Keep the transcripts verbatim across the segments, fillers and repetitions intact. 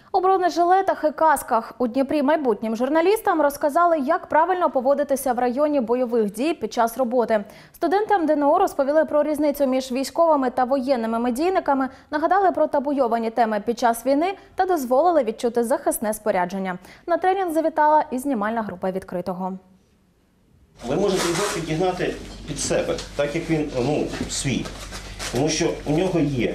У бронежилетах і касках у Дніпрі майбутнім журналістам розказали, як правильно поводитися в районі бойових дій під час роботи. Студентам ДНУ розповіли про різницю між військовими та воєнними медійниками, нагадали про табуйовані теми під час війни та дозволили відчути захисне спорядження. На тренінг завітала і знімальна група «Відкритого». Ви можете його підігнати під себе, так як він ну, свій. Тому що у нього є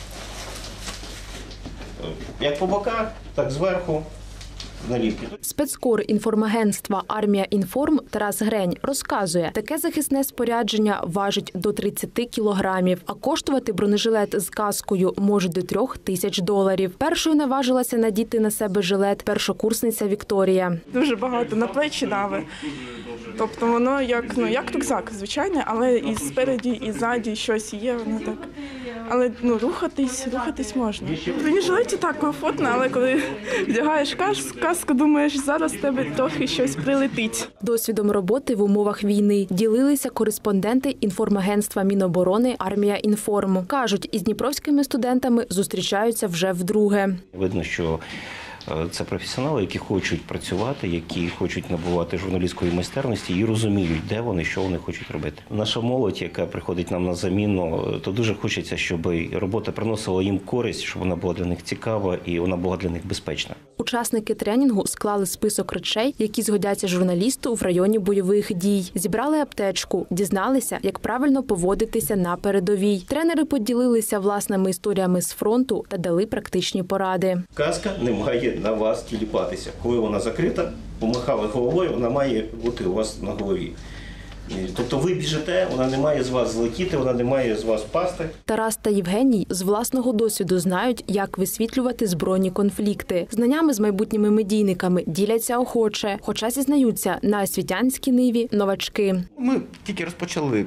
як по боках, так зверху наліпки. Спецкор інформагентства «Армія Інформ» Тарас Грень розказує, таке захисне спорядження важить до тридцяти кілограмів, а коштувати бронежилет з каскою може до трьох тисяч доларів. Першою наважилася надіти на себе жилет першокурсниця Вікторія. Дуже багато на плечі дави. Тобто воно як, ну, як рюкзак, звичайно, але і спереді, і ззаді щось є, воно так. Але ну, рухатись, рухатись можна. В бронежилеті так комфортно, але коли вдягаєш каску, думаєш, зараз в тебе трохи щось прилетить. Досвідом роботи в умовах війни ділилися кореспонденти інформагентства Міноборони «Армія Інформ». Кажуть, із дніпровськими студентами зустрічаються вже вдруге. Видно, що це професіонали, які хочуть працювати, які хочуть набувати журналістської майстерності і розуміють, де вони, що вони хочуть робити. Наша молодь, яка приходить нам на заміну, то дуже хочеться, щоб робота приносила їм користь, щоб вона була для них цікава і вона була для них безпечна. Учасники тренінгу склали список речей, які згодяться журналісту в районі бойових дій. Зібрали аптечку, дізналися, як правильно поводитися на передовій. Тренери поділилися власними історіями з фронту та дали практичні поради. Каска не має на вас тіліпатися. Коли вона закрита, помахали головою, вона має бути у вас на голові. Тобто ви біжите, вона не має з вас злетіти, вона не має з вас впасти. Тарас та Євгеній з власного досвіду знають, як висвітлювати збройні конфлікти. Знаннями з майбутніми медійниками діляться охоче, хоча зізнаються, на освітянській ниві новачки. Ми тільки розпочали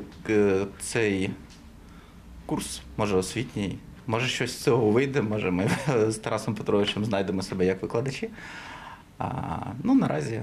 цей курс, може освітній. Може, щось з цього вийде, може ми з Тарасом Петровичем знайдемо себе як викладачі. А, ну, наразі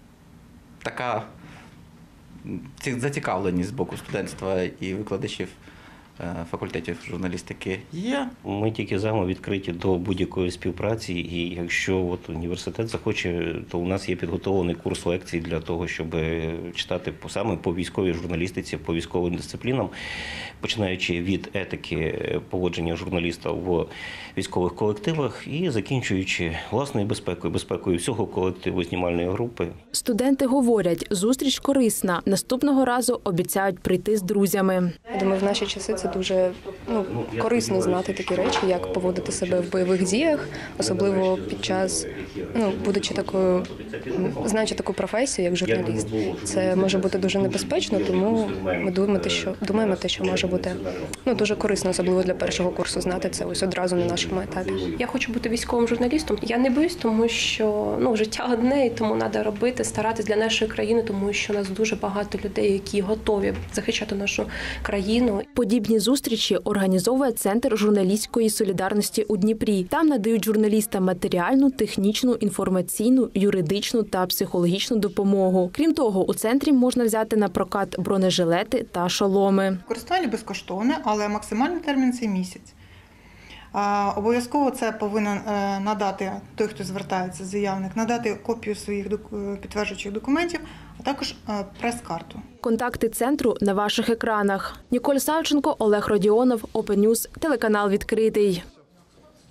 така зацікавленість з боку студентства і викладачів факультетів журналістики є. Ми тільки зами відкриті до будь-якої співпраці, і якщо от університет захоче, то у нас є підготовлений курс лекцій для того, щоб читати саме по військовій журналістиці, по військовим дисциплінам, починаючи від етики поводження журналіста в військових колективах і закінчуючи власною безпекою, безпекою всього колективу знімальної групи. Студенти говорять, зустріч корисна. Наступного разу обіцяють прийти з друзями. Я думаю, в наші часи це дуже ну, корисно знати такі речі, як поводити себе в бойових діях, особливо під час, ну, будучи такою, знаючи таку професію, як журналіст. Це може бути дуже небезпечно, тому ми думаємо, що, думаємо те, що може бути ну, дуже корисно, особливо для першого курсу, знати це ось одразу на нашому етапі. Я хочу бути військовим журналістом. Я не боюсь, тому що ну, життя одне, і тому треба робити, старатися для нашої країни, тому що у нас дуже багато людей, які готові захищати нашу країну. Подібні зустрічі організовує Центр журналістської солідарності у Дніпрі. Там надають журналістам матеріальну, технічну, інформаційну, юридичну та психологічну допомогу. Крім того, у центрі можна взяти на прокат бронежилети та шоломи. Користування безкоштовне, але максимальний термін – це місяць. Обов'язково це повинен надати той, хто звертається, заявник, надати копію своїх підтверджуючих документів, а також прес-карту. Контакти центру на ваших екранах. Ніколь Савченко, Олег Родіонов, Open News, телеканал «Відкритий».